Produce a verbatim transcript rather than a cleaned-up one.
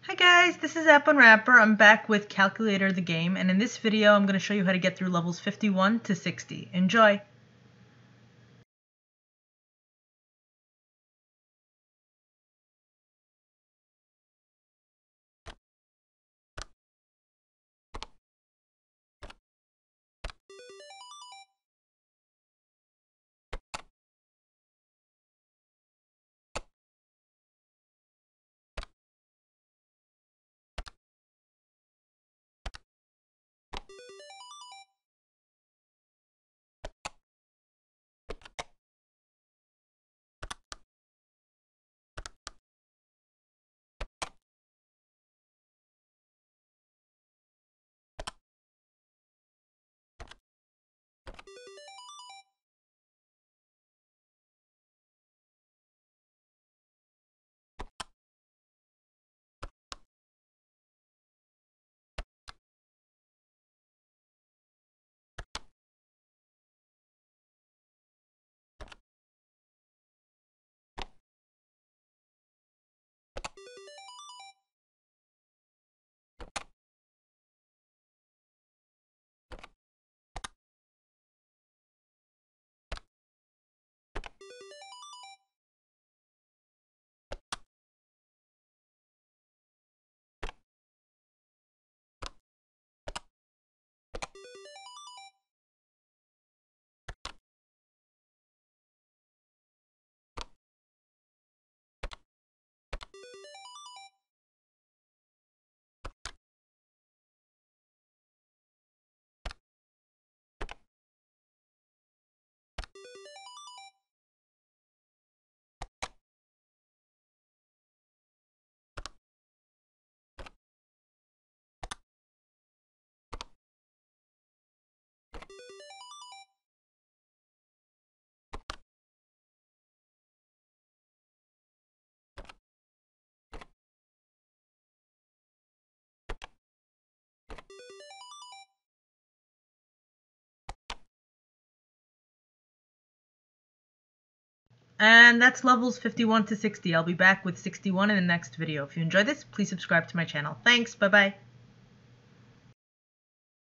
Hi guys, this is App Unwrapper. I'm back with Calculator the game, and in this video I'm going to show you how to get through levels fifty-one to sixty. Enjoy! And that's levels fifty-one to sixty. I'll be back with sixty-one in the next video. If you enjoyed this, please subscribe to my channel. Thanks, bye bye.